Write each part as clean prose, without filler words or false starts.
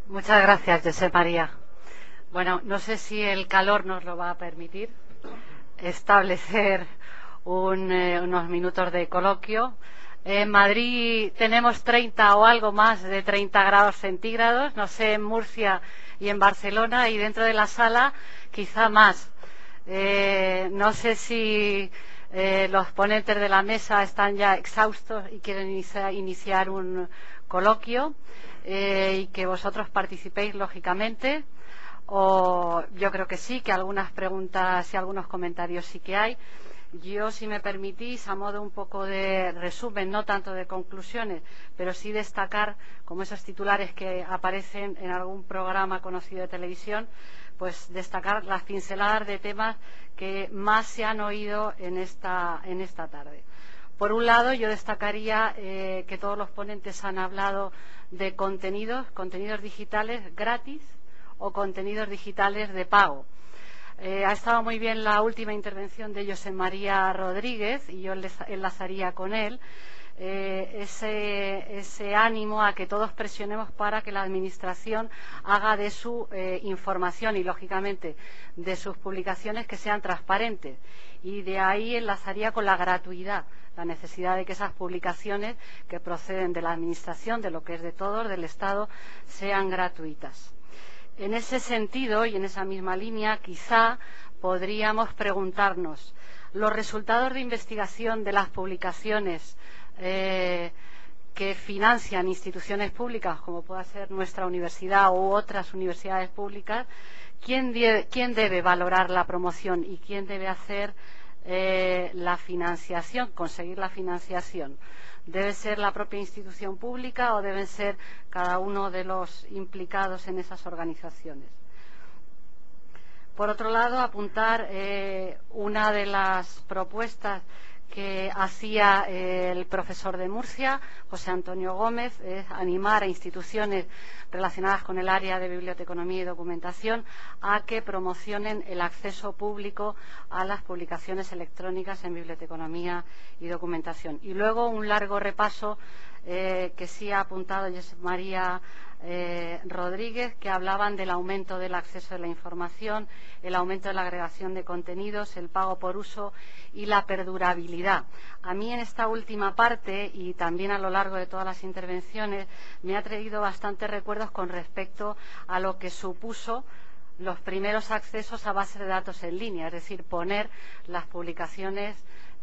Muchas gracias, José María. Bueno, no sé si el calor nos lo va a permitir establecer unos minutos de coloquio. En Madrid tenemos 30 o algo más de 30 grados centígrados, no sé, en Murcia y en Barcelona, y dentro de la sala quizá más. No sé si los ponentes de la mesa están ya exhaustos y quieren iniciar un coloquio, y que vosotros participéis, lógicamente. O yo creo que sí, que algunas preguntas y algunos comentarios sí que hay. Yo, si me permitís, a modo un poco de resumen, no tanto de conclusiones, pero sí destacar, como esos titulares que aparecen en algún programa conocido de televisión, pues destacar las pinceladas de temas que más se han oído en esta tarde. Por un lado, yo destacaría que todos los ponentes han hablado de contenidos digitales gratis o contenidos digitales de pago. Ha estado muy bien la última intervención de José María Rodríguez, y yo enlazaría con él ese ánimo a que todos presionemos para que la Administración haga de su información y, lógicamente, de sus publicaciones que sean transparentes. Y de ahí enlazaría con la gratuidad, la necesidad de que esas publicaciones que proceden de la Administración, de lo que es de todos, del Estado, sean gratuitas. En ese sentido y en esa misma línea, quizá podríamos preguntarnos, ¿los resultados de investigación de las publicaciones que financian instituciones públicas, como pueda ser nuestra universidad u otras universidades públicas, quién debe valorar la promoción y quién debe hacer la financiación, conseguir la financiación? ¿Debe ser la propia institución pública o deben ser cada uno de los implicados en esas organizaciones? Por otro lado, apuntar una de las propuestas que hacía el profesor de Murcia, José Antonio Gómez, es animar a instituciones relacionadas con el área de biblioteconomía y documentación a que promocionen el acceso público a las publicaciones electrónicas en biblioteconomía y documentación. Y luego un largo repaso que sí ha apuntado José María Rodríguez, que hablaban del aumento del acceso a la información, el aumento de la agregación de contenidos, el pago por uso y la perdurabilidad. A mí, en esta última parte y también a lo largo de todas las intervenciones, me ha traído bastantes recuerdos con respecto a lo que supuso los primeros accesos a bases de datos en línea, es decir, poner las publicaciones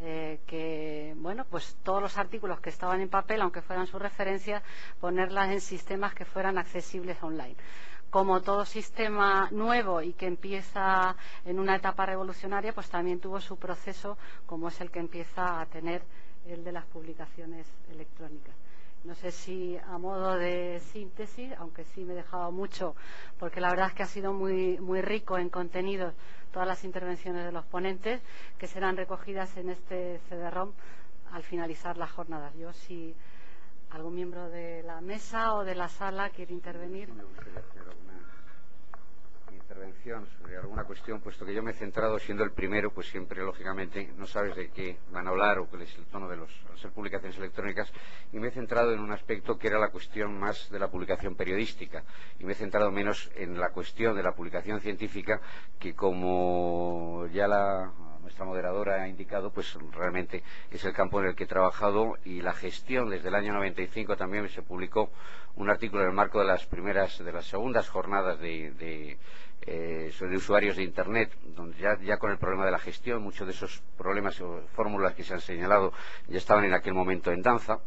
pues todos los artículos que estaban en papel, aunque fueran sus referencias, ponerlas en sistemas que fueran accesibles online. Como todo sistema nuevo y que empieza en una etapa revolucionaria, pues también tuvo su proceso, como es el que empieza a tener el de las publicaciones electrónicas. No sé si a modo de síntesis, aunque sí me he dejado mucho, porque la verdad es que ha sido muy rico en contenidos todas las intervenciones de los ponentes, que serán recogidas en este CD-ROM al finalizar las jornadas. Yo, si algún miembro de la mesa o de la sala quiere intervenir. Me gustaría hacer alguna intervención sobre alguna cuestión, puesto que yo me he centrado, siendo el primero, pues siempre, lógicamente, no sabes de qué van a hablar o cuál es el tono de las publicaciones electrónicas, y me he centrado en un aspecto que era la cuestión más de la publicación periodística, y me he centrado menos en la cuestión de la publicación científica, que, como ya nuestra moderadora ha indicado, pues realmente es el campo en el que he trabajado, y la gestión desde el año 95 también se publicó un artículo en el marco de las segundas jornadas de usuarios de Internet, donde ya con el problema de la gestión, muchos de esos problemas o fórmulas que se han señalado ya estaban en aquel momento en danza,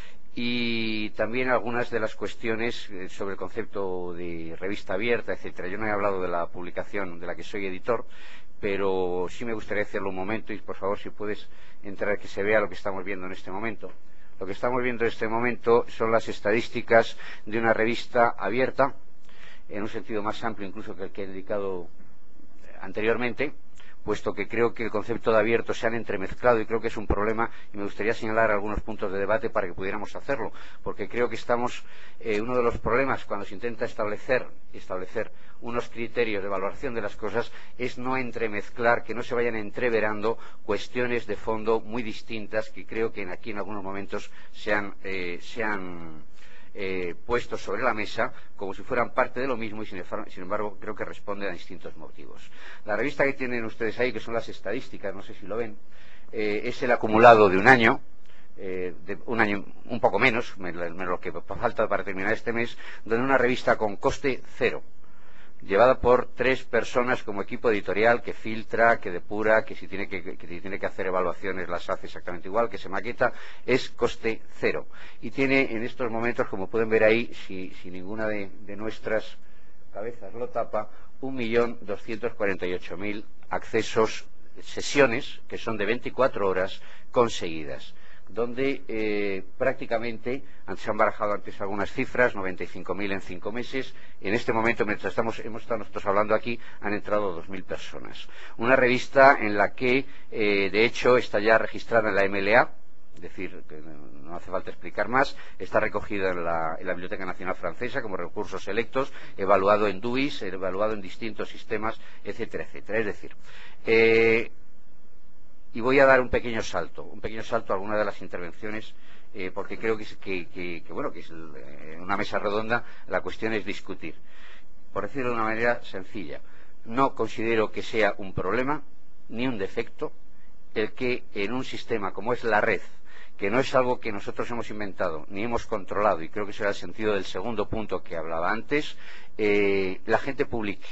y también algunas de las cuestiones sobre el concepto de revista abierta, etcétera. Yo no he hablado de la publicación de la que soy editor, pero sí me gustaría hacerlo un momento, y por favor, si puedes entrar, que se vea lo que estamos viendo en este momento. Lo que estamos viendo en este momento son las estadísticas de una revista abierta, en un sentido más amplio incluso que el que he indicado anteriormente, puesto que creo que el concepto de abierto se han entremezclado y creo que es un problema, y me gustaría señalar algunos puntos de debate para que pudiéramos hacerlo, porque creo que estamos, uno de los problemas cuando se intenta establecer unos criterios de valoración de las cosas es no entremezclar, que no se vayan entreverando cuestiones de fondo muy distintas, que creo que aquí en algunos momentos se han puestos sobre la mesa como si fueran parte de lo mismo y sin embargo creo que responden a distintos motivos. La revista que tienen ustedes ahí, que son las estadísticas, no sé si lo ven, es el acumulado de un año un poco menos lo que falta para terminar este mes, donde una revista con coste cero, llevada por 3 personas como equipo editorial, que filtra, que depura, que si tiene que hacer evaluaciones las hace exactamente igual, que se maqueta, es coste cero. Y tiene en estos momentos, como pueden ver ahí, si ninguna de nuestras cabezas lo tapa, 1.248.000 accesos, sesiones, que son de 24 horas conseguidas, donde prácticamente se han barajado antes algunas cifras, 95.000 en 5 meses. En este momento, mientras hemos estado nosotros hablando aquí, han entrado 2.000 personas. Una revista en la que, de hecho, está ya registrada en la MLA, es decir, que no hace falta explicar más, está recogida en la Biblioteca Nacional Francesa como recursos selectos, evaluado en DUIS, evaluado en distintos sistemas, etcétera, etcétera. Es decir, y voy a dar un pequeño salto a alguna de las intervenciones, porque creo que es en una mesa redonda la cuestión es discutir. Por decirlo de una manera sencilla, no considero que sea un problema ni un defecto el que en un sistema como es la red, que no es algo que nosotros hemos inventado ni hemos controlado, y creo que será el sentido del segundo punto que hablaba antes, la gente publique.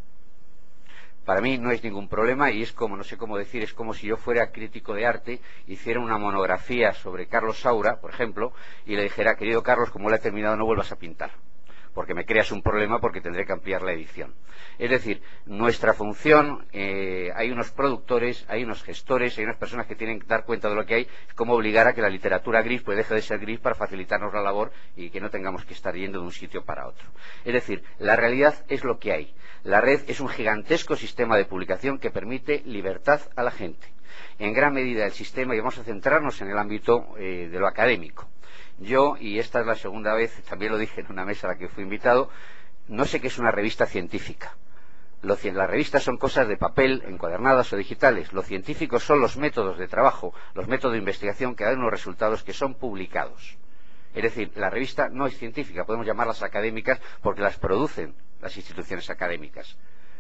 Para mí no es ningún problema y es como, no sé cómo decir, es como si yo fuera crítico de arte, hiciera una monografía sobre Carlos Saura, por ejemplo, y le dijera: querido Carlos, como lo he terminado, no vuelvas a pintar, porque me creas un problema porque tendré que ampliar la edición. Es decir, nuestra función, hay unos productores, hay unos gestores, hay unas personas que tienen que dar cuenta de lo que hay, es como obligar a que la literatura gris pues deje de ser gris para facilitarnos la labor y que no tengamos que estar yendo de un sitio para otro. Es decir, la realidad es lo que hay. La red es un gigantesco sistema de publicación que permite libertad a la gente. En gran medida el sistema, y vamos a centrarnos en el ámbito de lo académico. Yo, y esta es la segunda vez, también lo dije en una mesa a la que fui invitado, no sé qué es una revista científica. Las revistas son cosas de papel, encuadernadas o digitales. Lo científico son los métodos de trabajo, los métodos de investigación que dan unos resultados que son publicados. Es decir, la revista no es científica, podemos llamarlas académicas porque las producen las instituciones académicas.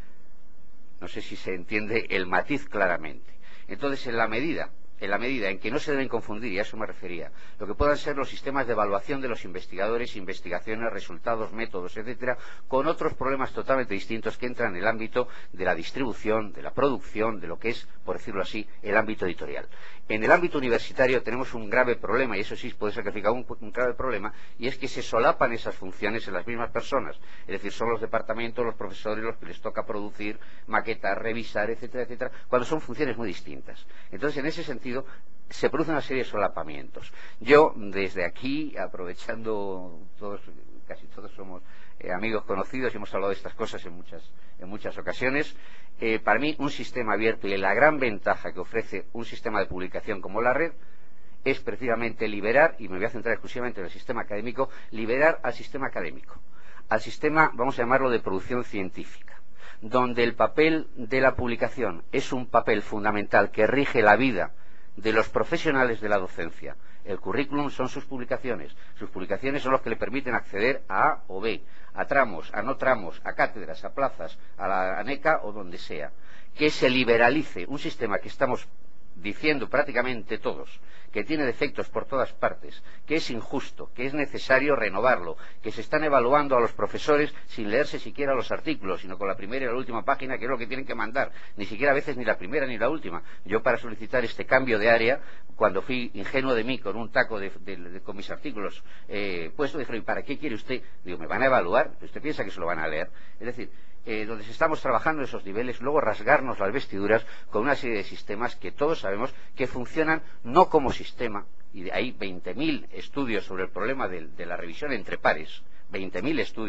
No sé si se entiende el matiz claramente. Entonces, en la medida en que no se deben confundir, y a eso me refería, lo que puedan ser los sistemas de evaluación de los investigadores, investigaciones, resultados, métodos, etcétera, con otros problemas totalmente distintos que entran en el ámbito de la distribución, de la producción, de lo que es, por decirlo así, el ámbito editorial. En el ámbito universitario tenemos un grave problema, y eso sí puede significar un grave problema, y es que se solapan esas funciones en las mismas personas. Es decir, son los departamentos, los profesores los que les toca producir, maquetar, revisar, etcétera, etcétera, cuando son funciones muy distintas. Entonces, en ese sentido, se produce una serie de solapamientos. Yo, desde aquí, aprovechando, casi todos somos amigos conocidos y hemos hablado de estas cosas en muchas ocasiones, para mí un sistema abierto, y la gran ventaja que ofrece un sistema de publicación como la red, es precisamente liberar, y me voy a centrar exclusivamente en el sistema académico, liberar al sistema académico, al sistema, vamos a llamarlo, de producción científica, donde el papel de la publicación es un papel fundamental que rige la vida de los profesionales de la docencia. El currículum son sus publicaciones son los que le permiten acceder a A o B, a tramos, a no tramos, a cátedras, a plazas, a la ANECA o donde sea. Que se liberalice un sistema que estamos diciendo prácticamente todos que tiene defectos por todas partes, que es injusto, que es necesario renovarlo, que se están evaluando a los profesores sin leerse siquiera los artículos, sino con la primera y la última página, que es lo que tienen que mandar, ni siquiera a veces ni la primera ni la última. Yo, para solicitar este cambio de área, cuando fui ingenuo de mí con un taco con mis artículos puestos, dijeron: ¿y para qué quiere usted? Digo: me van a evaluar, ¿usted piensa que se lo van a leer? Es decir, donde estamos trabajando en esos niveles, luego rasgarnos las vestiduras con una serie de sistemas que todos sabemos que funcionan no como sistema, y hay 20.000 estudios sobre el problema de la revisión entre pares, 20.000 estudios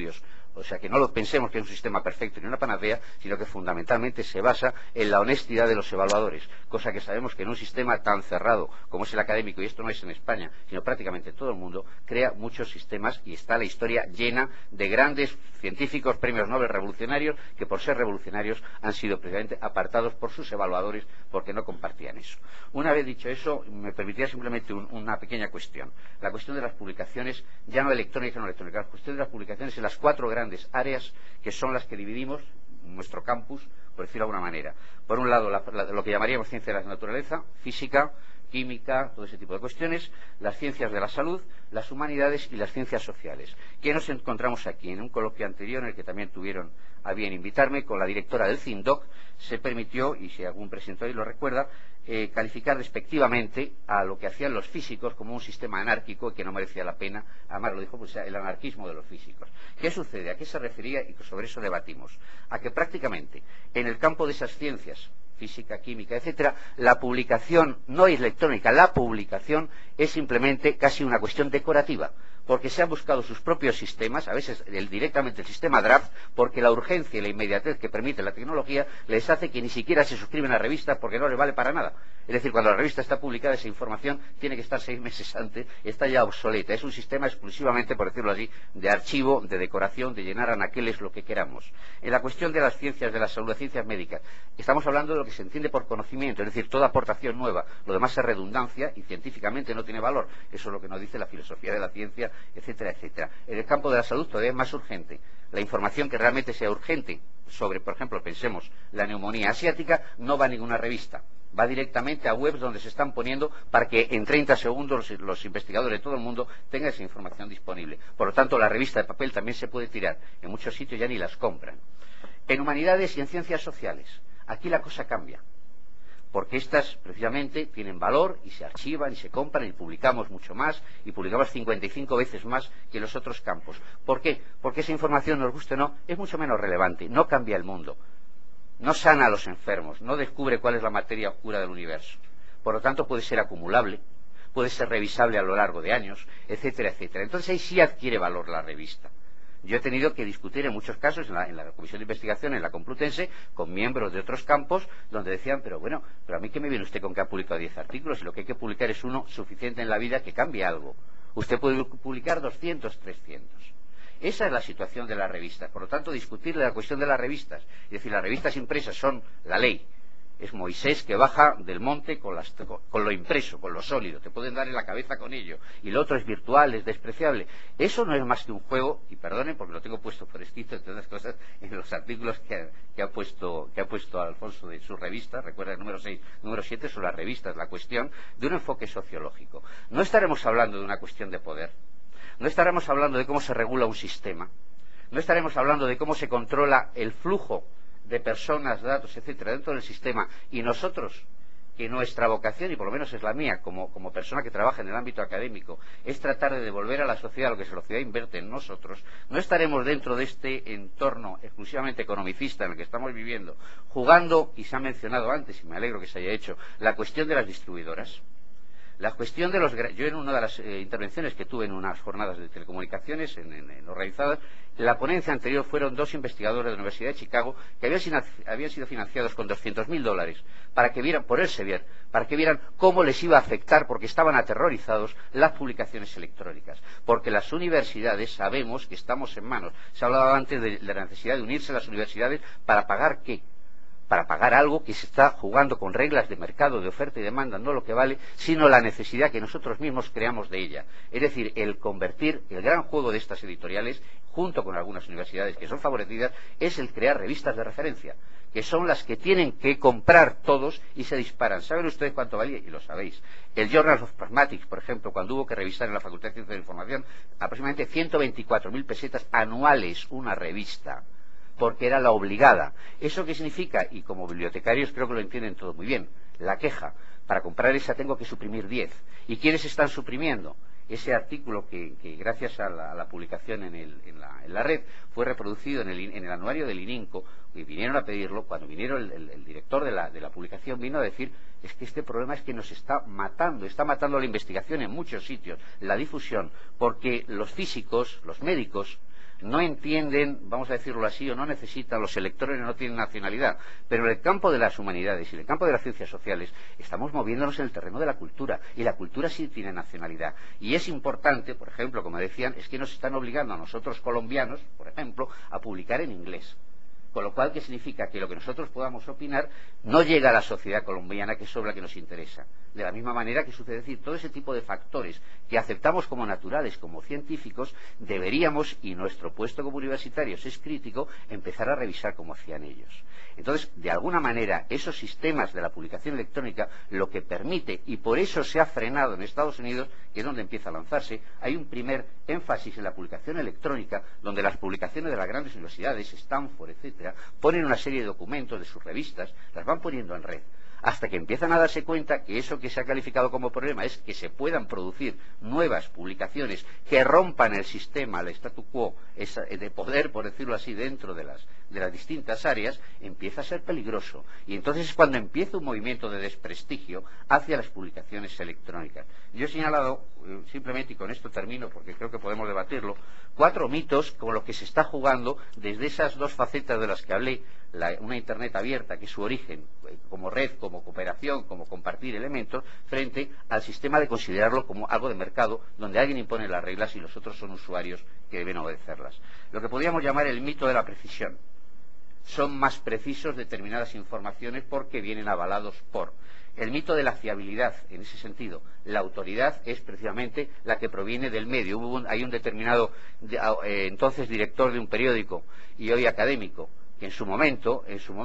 O sea, que no lo pensemos que es un sistema perfecto ni una panacea, sino que fundamentalmente se basa en la honestidad de los evaluadores, cosa que sabemos que en un sistema tan cerrado como es el académico, y esto no es en España, sino prácticamente en todo el mundo, crea muchos sistemas y está la historia llena de grandes científicos, premios Nobel revolucionarios, que por ser revolucionarios han sido precisamente apartados por sus evaluadores porque no compartían eso. Una vez dicho eso, me permitiría simplemente una pequeña cuestión. La cuestión de las publicaciones, ya no electrónicas, no electrónicas, la cuestión de las publicaciones en las 4 grandes áreas que son las que dividimos nuestro campus, por decirlo de alguna manera. Por un lado, lo que llamaríamos ciencia de la naturaleza, física, química, todo ese tipo de cuestiones, las ciencias de la salud, las humanidades y las ciencias sociales. ¿Qué nos encontramos aquí? En un coloquio anterior, en el que también tuvieron a bien invitarme, con la directora del CINDOC, se permitió, y si algún presidente hoy lo recuerda, calificar respectivamente a lo que hacían los físicos como un sistema anárquico y que no merecía la pena. Además lo dijo, pues, el anarquismo de los físicos. ¿Qué sucede? ¿A qué se refería? Y sobre eso debatimos. A que prácticamente en el campo de esas ciencias, física, química, etcétera, la publicación no es electrónica, la publicación es simplemente casi una cuestión decorativa, porque se han buscado sus propios sistemas, a veces directamente el sistema draft, porque la urgencia y la inmediatez que permite la tecnología les hace que ni siquiera se suscriben a revistas porque no les vale para nada. Es decir, cuando la revista está publicada, esa información tiene que estar 6 meses antes, está ya obsoleta. Es un sistema exclusivamente, por decirlo así, de archivo, de decoración, de llenar anaqueles, lo que queramos. En la cuestión de las ciencias de la salud, las ciencias médicas, estamos hablando de lo que se entiende por conocimiento, es decir, toda aportación nueva. Lo demás es redundancia y científicamente no tiene valor. Eso es lo que nos dice la filosofía de la ciencia, etcétera, etcétera. En el campo de la salud todavía es más urgente. La información que realmente sea urgente sobre, por ejemplo, pensemos, la neumonía asiática, no va a ninguna revista. Va directamente a webs donde se están poniendo para que en 30 segundos los investigadores de todo el mundo tengan esa información disponible. Por lo tanto, la revista de papel también se puede tirar. En muchos sitios ya ni las compran. En humanidades y en ciencias sociales, aquí la cosa cambia. Porque estas precisamente tienen valor y se archivan y se compran y publicamos mucho más y publicamos 55 veces más que los otros campos. ¿Por qué? Porque esa información, nos guste o no, es mucho menos relevante, no cambia el mundo, no sana a los enfermos, no descubre cuál es la materia oscura del universo. Por lo tanto, puede ser acumulable, puede ser revisable a lo largo de años, etcétera, etcétera. Entonces ahí sí adquiere valor la revista. Yo he tenido que discutir en muchos casos en la Comisión de Investigación, en la Complutense, con miembros de otros campos, donde decían, pero a mí qué me viene usted con que ha publicado 10 artículos y lo que hay que publicar es uno suficiente en la vida que cambie algo. Usted puede publicar 200, 300. Esa es la situación de las revistas. Por lo tanto, discutir la cuestión de las revistas, es decir, las revistas impresas son la ley. Es Moisés que baja del monte con lo impreso, con lo sólido. Te pueden dar en la cabeza con ello. Y lo otro es virtual, es despreciable. Eso no es más que un juego, y perdonen porque lo tengo puesto por escrito, entre otras cosas, en los artículos que ha puesto Alfonso de su revista. Recuerda el número 6, número 7 son las revistas, la cuestión de un enfoque sociológico. No estaremos hablando de una cuestión de poder. No estaremos hablando de cómo se regula un sistema. No estaremos hablando de cómo se controla el flujo de personas, datos, etcétera, dentro del sistema, y nosotros, que nuestra vocación, y por lo menos es la mía, como persona que trabaja en el ámbito académico, es tratar de devolver a la sociedad lo que la sociedad invierte en nosotros, no estaremos dentro de este entorno exclusivamente economicista en el que estamos viviendo, jugando, y se ha mencionado antes, y me alegro que se haya hecho, la cuestión de las distribuidoras. La cuestión de los... Yo en una de las intervenciones que tuve en unas jornadas de telecomunicaciones, en organizadas, la ponencia anterior fueron 2 investigadores de la Universidad de Chicago que habían sido financiados con $200.000 para que vieran, por Elsevier, para que vieran cómo les iba a afectar, porque estaban aterrorizados, las publicaciones electrónicas. Porque las universidades sabemos que estamos en manos. Se hablaba antes de la necesidad de unirse a las universidades para pagar ¿qué? Para pagar algo que se está jugando con reglas de mercado, de oferta y demanda, no lo que vale, sino la necesidad que nosotros mismos creamos de ella. Es decir, el convertir el gran juego de estas editoriales, junto con algunas universidades que son favorecidas, es el crear revistas de referencia, que son las que tienen que comprar todos y se disparan. ¿Saben ustedes cuánto valía? Y lo sabéis. El Journal of Pragmatics, por ejemplo, cuando hubo que revisar en la Facultad de Ciencias de la Información, aproximadamente 124.000 pesetas anuales una revista, porque era la obligada. ¿Eso qué significa? Y como bibliotecarios creo que lo entienden todo muy bien. La queja. Para comprar esa tengo que suprimir 10. ¿Y quiénes están suprimiendo? Ese artículo que gracias a la publicación en la red fue reproducido en el anuario del ININCO, y vinieron a pedirlo. Cuando vinieron el director de la publicación vino a decir, es que este problema es que nos está matando la investigación en muchos sitios, la difusión, porque los físicos, los médicos, no entienden, vamos a decirlo así, o no necesitan, los electores no tienen nacionalidad, pero en el campo de las humanidades y en el campo de las ciencias sociales estamos moviéndonos en el terreno de la cultura, y la cultura sí tiene nacionalidad. Y es importante, por ejemplo, como decían, es que nos están obligando a nosotros colombianos, por ejemplo, a publicar en inglés. Con lo cual, ¿qué significa? Que lo que nosotros podamos opinar no llega a la sociedad colombiana, que es sobre la que nos interesa. De la misma manera que sucede, decir, todo ese tipo de factores que aceptamos como naturales, como científicos, deberíamos, y nuestro puesto como universitarios es crítico, empezar a revisar como hacían ellos. Entonces, de alguna manera, esos sistemas de la publicación electrónica lo que permite, y por eso se ha frenado en Estados Unidos, que es donde empieza a lanzarse, hay un primer énfasis en la publicación electrónica, donde las publicaciones de las grandes universidades, Stanford, etcétera, ponen una serie de documentos de sus revistas, las van poniendo en red, hasta que empiezan a darse cuenta que eso que se ha calificado como problema es que se puedan producir nuevas publicaciones que rompan el sistema, el statu quo de poder, por decirlo así, dentro de las distintas áreas, empieza a ser peligroso. Y entonces es cuando empieza un movimiento de desprestigio hacia las publicaciones electrónicas. Yo he señalado, simplemente, y con esto termino porque creo que podemos debatirlo, 4 mitos con los que se está jugando desde esas dos facetas de las que hablé, una Internet abierta, que es su origen, como red, como cooperación, como compartir elementos, frente al sistema de considerarlo como algo de mercado, donde alguien impone las reglas y los otros son usuarios que deben obedecerlas. Lo que podríamos llamar el mito de la precisión. Son más precisos determinadas informaciones porque vienen avalados por. El mito de la fiabilidad, en ese sentido, la autoridad es precisamente la que proviene del medio. Hay un determinado, entonces director de un periódico y hoy académico, que en su momento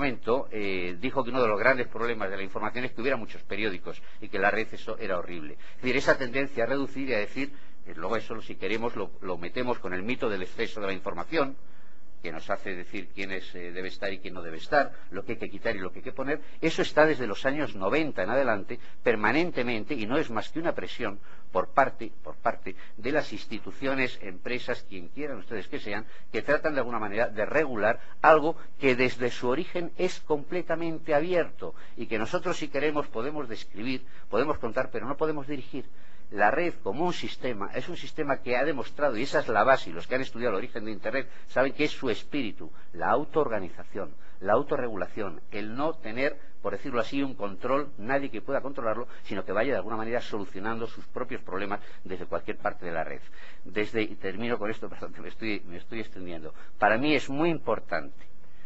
dijo que uno de los grandes problemas de la información es que hubiera muchos periódicos y que la red eso era horrible. Es decir, esa tendencia a reducir y a decir, luego eso, si queremos, lo metemos con el mito del exceso de la información, que nos hace decir quién debe estar y quién no debe estar, lo que hay que quitar y lo que hay que poner. Eso está desde los años 90 en adelante, permanentemente, y no es más que una presión por parte de las instituciones, empresas, quien quieran ustedes que sean, que tratan de alguna manera de regular algo que desde su origen es completamente abierto y que nosotros, si queremos, podemos describir, podemos contar, pero no podemos dirigir. La red como un sistema es un sistema que ha demostrado, y esa es la base, y los que han estudiado el origen de Internet saben que es su espíritu, la autoorganización, la autorregulación, el no tener, por decirlo así, un control, nadie que pueda controlarlo, sino que vaya de alguna manera solucionando sus propios problemas desde cualquier parte de la red. Y termino con esto, perdón, me estoy extendiendo. Para mí es muy importante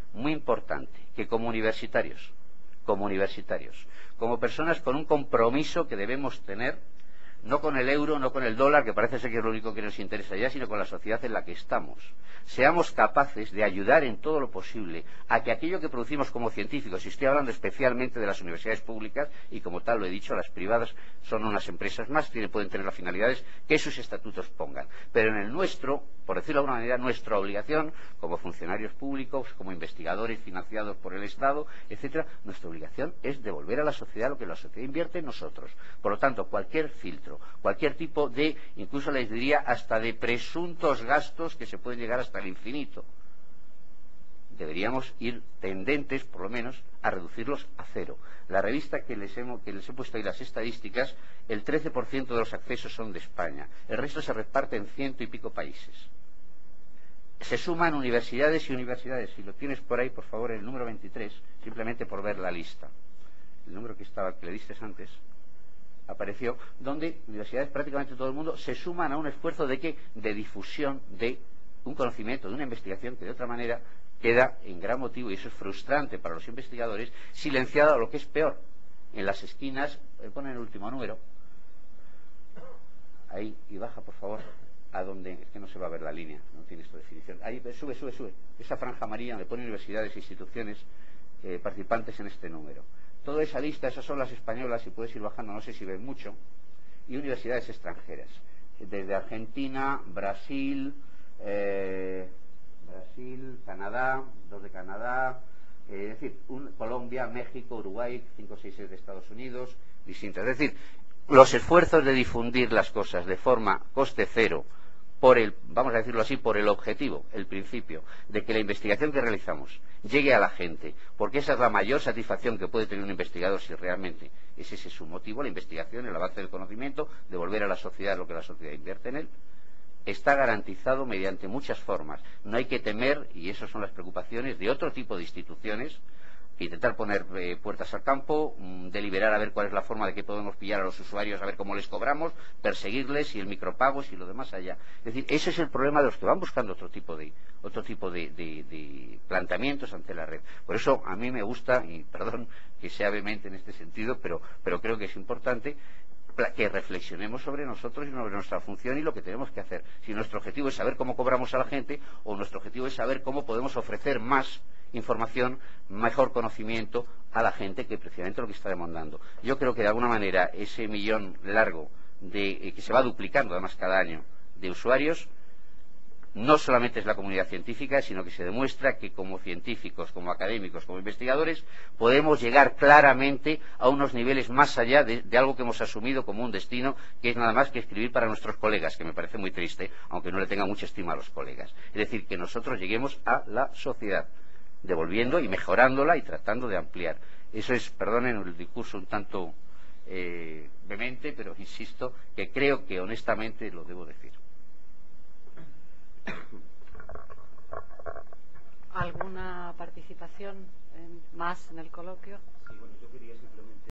que como universitarios, como personas con un compromiso que debemos tener, no con el euro, no con el dólar, que parece ser que es lo único que nos interesa ya, sino con la sociedad en la que estamos. Seamos capaces de ayudar en todo lo posible a que aquello que producimos como científicos, y estoy hablando especialmente de las universidades públicas, y como tal lo he dicho, las privadas son unas empresas más, pueden tener las finalidades que sus estatutos pongan. Pero en el nuestro, por decirlo de alguna manera, nuestra obligación, como funcionarios públicos, como investigadores financiados por el Estado, etcétera, nuestra obligación es devolver a la sociedad lo que la sociedad invierte en nosotros. Por lo tanto, cualquier filtro, cualquier tipo de, incluso les diría, hasta de presuntos gastos que se pueden llegar hasta el infinito, deberíamos ir tendentes, por lo menos, a reducirlos a cero. La revista que les he puesto ahí las estadísticas, el 13% de los accesos son de España, el resto se reparte en 100 y pico países. Se suman universidades y universidades. Si lo tienes por ahí, por favor, el número 23, simplemente por ver la lista. El número que le diste antes apareció, donde universidades, prácticamente todo el mundo, se suman a un esfuerzo de difusión de un conocimiento, de una investigación que de otra manera queda en gran motivo, y eso es frustrante para los investigadores, silenciada, o lo que es peor, en las esquinas. Ponen el último número ahí y baja, por favor, a donde, es que no se va a ver la línea, no tiene esta definición, ahí, sube, esa franja amarilla donde pone universidades e instituciones participantes en este número. Toda esa lista, esas son las españolas, y puedes ir bajando, no sé si ven mucho, y universidades extranjeras, desde Argentina, Brasil, Canadá, 2 de Canadá, es decir, Colombia, México, Uruguay, 5 o 6 de Estados Unidos, distintas. Es decir, los esfuerzos de difundir las cosas de forma coste cero, vamos a decirlo así, por el objetivo, el principio, de que la investigación que realizamos llegue a la gente, porque esa es la mayor satisfacción que puede tener un investigador si realmente ese es su motivo, la investigación, el avance del conocimiento, devolver a la sociedad lo que la sociedad invierte en él. está garantizado mediante muchas formas. No hay que temer, y esas son las preocupaciones de otro tipo de instituciones, intentar poner puertas al campo, deliberar a ver cuál es la forma de que podemos pillar a los usuarios, a ver cómo les cobramos, perseguirles, y el micropago, y lo demás allá. Es decir, ese es el problema de los que van buscando otro tipo de planteamientos ante la red. Por eso a mí me gusta, y perdón que sea vehemente en este sentido, pero creo que es importante que reflexionemos sobre nosotros y sobre nuestra función y lo que tenemos que hacer. Si nuestro objetivo es saber cómo cobramos a la gente, o nuestro objetivo es saber cómo podemos ofrecer más información, mejor conocimiento a la gente, que precisamente lo que está demandando. Yo creo que de alguna manera ese millón largo que se va duplicando además cada año de usuarios, no solamente es la comunidad científica, sino que se demuestra que como científicos, como académicos, como investigadores, podemos llegar claramente a unos niveles más allá de algo que hemos asumido como un destino, que es nada más que escribir para nuestros colegas, que me parece muy triste, aunque no le tenga mucha estima a los colegas. Es decir, que nosotros lleguemos a la sociedad, devolviendo y mejorándola y tratando de ampliar. Eso es, perdonen el discurso un tanto vehemente, pero insisto que creo que honestamente lo debo decir. ¿Alguna participación más en el coloquio? Sí, bueno, yo quería simplemente